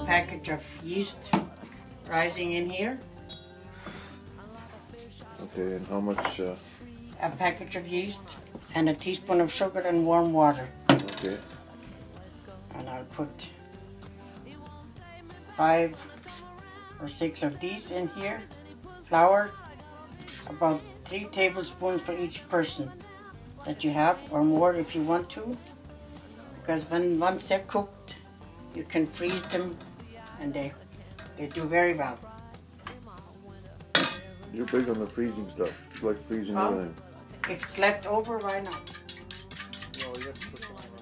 package of yeast rising in here. Okay, and how much? A package of yeast and a teaspoon of sugar and warm water. Okay. And I'll put 5 or 6 of these in here. Flour, about 3 tablespoons for each person that you have, or more if you want to. Because once they're cooked, you can freeze them and they do very well. You're big on the freezing stuff. You like freezing everything. If it's left over, why not? No, you have to put some on.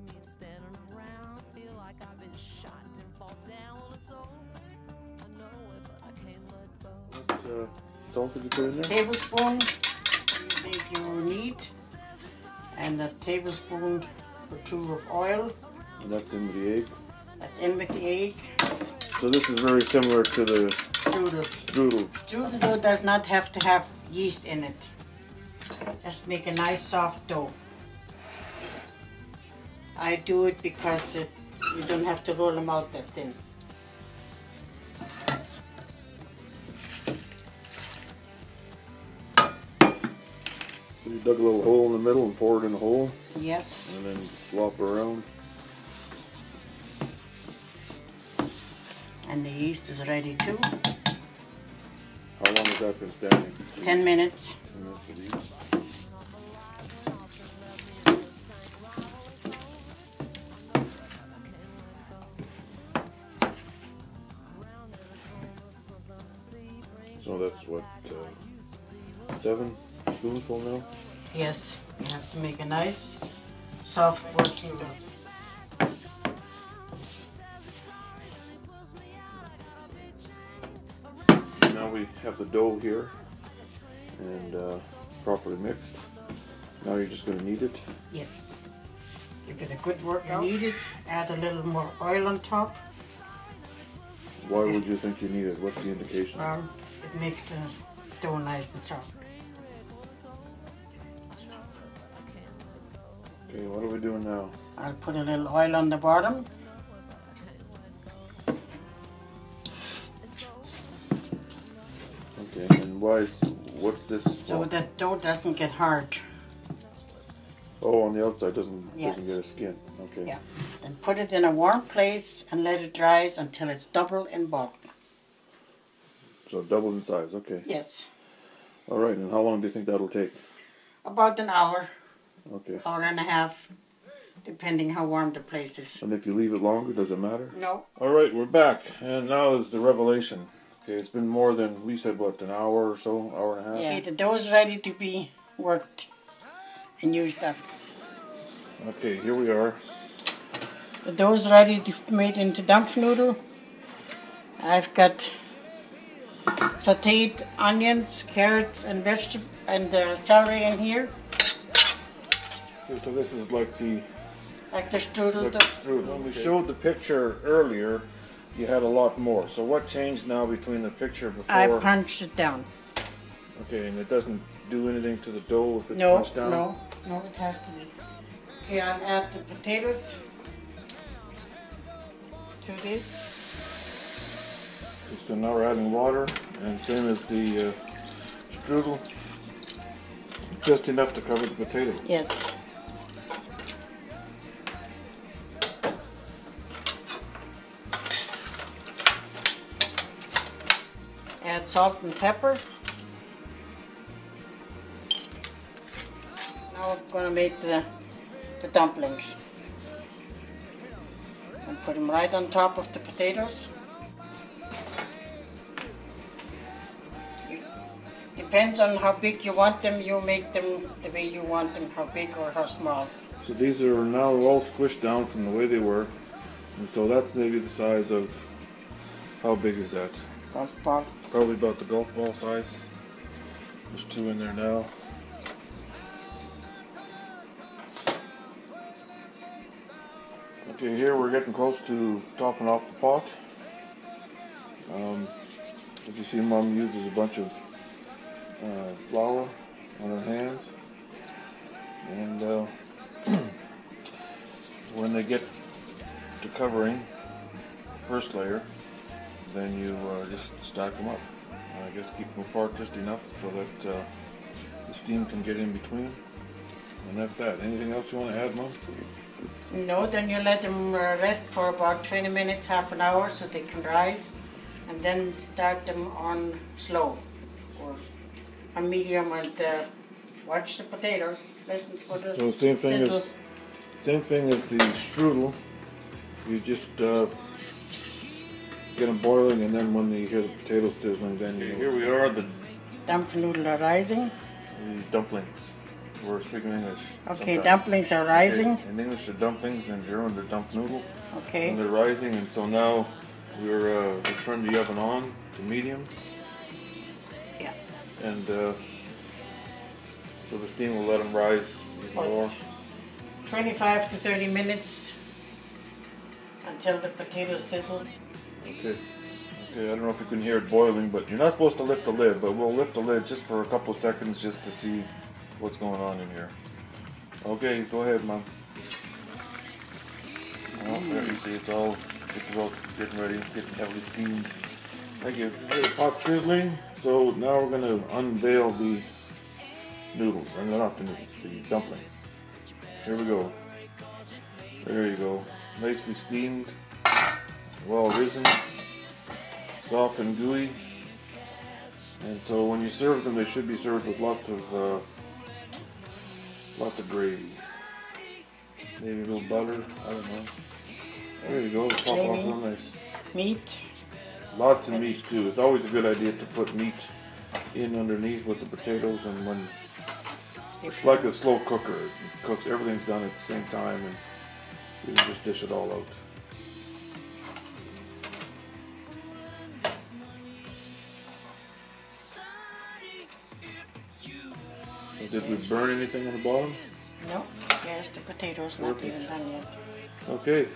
What salt did you put in there? Tablespoon you think you need, and a tablespoon or 2 of oil. And that's in with the egg? That's in with the egg. So this is very similar to the Strudel. strudel. Strudel dough does not have to have yeast in it. Just make a nice soft dough. I do it because you don't have to roll them out that thin. So you dug a little hole in the middle and poured in the hole? Yes. And then swap around? And the yeast is ready too. How long has that been standing? 10 minutes. 10 minutes for these. So that's what, 7 spoonsful now? Yes, you have to make a nice soft working dough. Now we have the dough here, and it's properly mixed. Now you're just going to knead it. Yes. Give it a good workout. Knead it, add a little more oil on top. Why would you think you need it? What's the indication? It makes the dough nice and soft. Okay, what are we doing now? I'll put a little oil on the bottom. Okay, and what's this? So that dough doesn't get hard. Oh, on the outside doesn't Yes. get a skin. Okay. Yeah. Then put it in a warm place and let it rise until it's double in bulk. So it doubles in size. Okay. Yes. All right. And how long do you think that'll take? About an hour, Okay. hour and a half, depending how warm the place is. And if you leave it longer, does it matter? No. All right, we're back, and now is the revelation. Okay, it's been more than, we said, what, an hour or so, hour and a half? Yeah, the dough is ready to be worked and used up. Okay, here we are. The dough is ready to be made into dampfnudel. I've got sauteed onions, carrots, and vegetables and celery in here. Okay, so this is like the Strudel. like the strudel. When we showed the picture earlier, you had a lot more. So what changed now between the picture before? I punched it down. Okay, and it doesn't do anything to the dough if it's No, punched down? no, it has to be. Okay, I'll add the potatoes to this. Okay, so now we're adding water, and same as the strudel, just enough to cover the potatoes. Yes. Add salt and pepper. Now we're going to make the dumplings. And put them right on top of the potatoes. Depends on how big you want them, you make them the way you want them, how big or how small. So these are now all squished down from the way they were. And so that's maybe the size of, how big is that? Golf ball. Probably about the golf ball size. There's 2 in there now. Okay, here we're getting close to topping off the pot. As you see, Mom uses a bunch of flour on her hands, and when they get to covering first layer. Then you just stack them up. I guess keep them apart just enough so that the steam can get in between. And that's that. Anything else you want to add, Mom? No, then you let them rest for about 20 minutes, half an hour, so they can rise. And then start them on slow or on medium, and watch the potatoes. Listen for the so sizzle. Same thing as the strudel. You just get them boiling, and then when you hear the potatoes sizzling, then you know. Here we are, the Dampfnudel are rising. The dumplings. We're speaking English. Okay, sometimes. dumplings are rising. Okay. In English, they're dumplings. In German, they're dampfnudel. Okay. And they're rising, and so now we're turned the oven on to medium. Yeah. And so the steam will let them rise even more. 25 to 30 minutes until the potatoes sizzle. Okay. Okay, I don't know if you can hear it boiling, but you're not supposed to lift the lid, but we'll lift the lid just for a couple of seconds just to see what's going on in here. Okay, go ahead, Mom. Well, there you see it's all just about getting ready, getting heavily steamed. Thank you. The pot's sizzling, so now we're going to unveil the noodles. Or not the noodles, the dumplings. Here we go. There you go. Nicely steamed, well risen, soft and gooey. And so when you serve them, they should be served with lots of gravy. Maybe a little butter, I don't know. There you go, pop off real nice. Meat. Lots of meat too. It's always a good idea to put meat in underneath with the potatoes, and when it's like a slow cooker, it cooks, everything's done at the same time, and you can just dish it all out. So did we burn anything on the bottom? No, there's the potatoes not even done yet. Okay.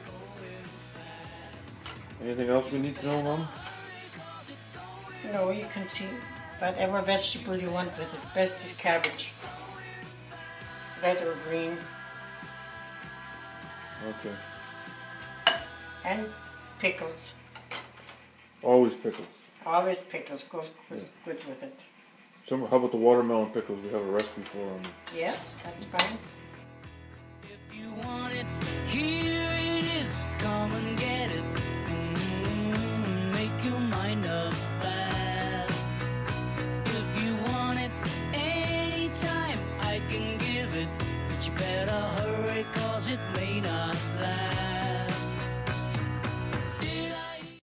Anything else we need to know, Mom? No, you can see whatever vegetable you want with it. Best is cabbage. Red or green. Okay. And pickles. Always pickles. Always pickles goes good with it. How about the watermelon pickles? We have a recipe for them. Yeah, that's fine.